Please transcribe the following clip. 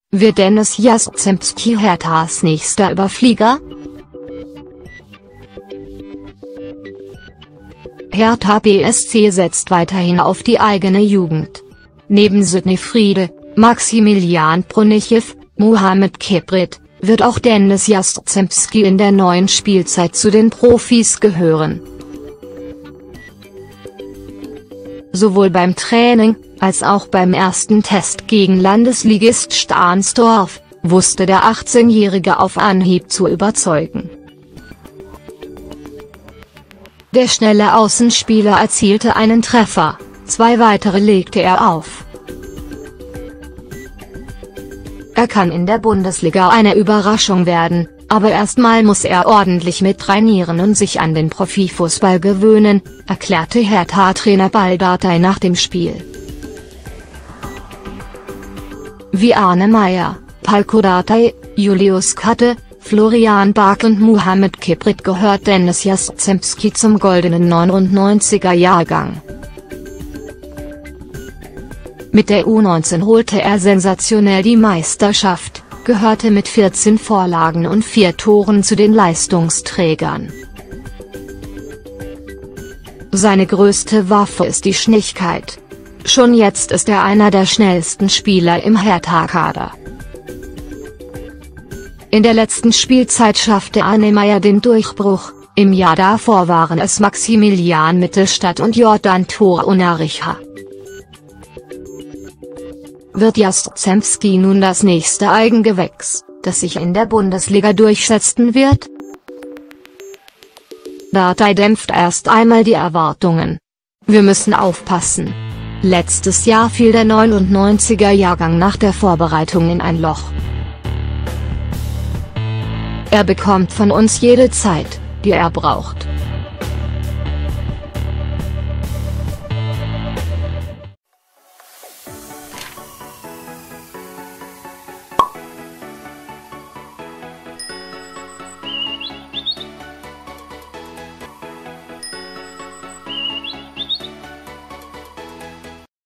Wird Dennis Jastrzębski Herthas nächster Überflieger? Hertha BSC setzt weiterhin auf die eigene Jugend. Neben Sidney Friede, Maximilian Prunichew, Mohamed Keprit, wird auch Dennis Jastrzębski in der neuen Spielzeit zu den Profis gehören. Sowohl beim Training, als auch beim ersten Test gegen Landesligist Stahnsdorf, wusste der 18-Jährige auf Anhieb zu überzeugen. Der schnelle Außenspieler erzielte einen Treffer, 2 weitere legte er auf. Er kann in der Bundesliga eine Überraschung werden, aber erstmal muss er ordentlich mit trainieren und sich an den Profifußball gewöhnen, erklärte Hertha-Trainer Baldadei nach dem Spiel. Wie Arne Meyer, Palko Dardai, Julius Katte, Florian Bark und Mohamed Keprit gehört Dennis Jastrzębski zum goldenen 99er-Jahrgang. Mit der U19 holte er sensationell die Meisterschaft, gehörte mit 14 Vorlagen und 4 Toren zu den Leistungsträgern. Seine größte Waffe ist die Schnelligkeit. Schon jetzt ist er einer der schnellsten Spieler im Hertha-Kader. In der letzten Spielzeit schaffte Arne Meyer den Durchbruch, im Jahr davor waren es Maximilian Mittelstadt und Jordan Torunaricha. Wird Jastrzębski nun das nächste Eigengewächs, das sich in der Bundesliga durchsetzen wird? Dardai dämpft erst einmal die Erwartungen. Wir müssen aufpassen. Letztes Jahr fiel der 99er-Jahrgang nach der Vorbereitung in ein Loch. Er bekommt von uns jede Zeit, die er braucht.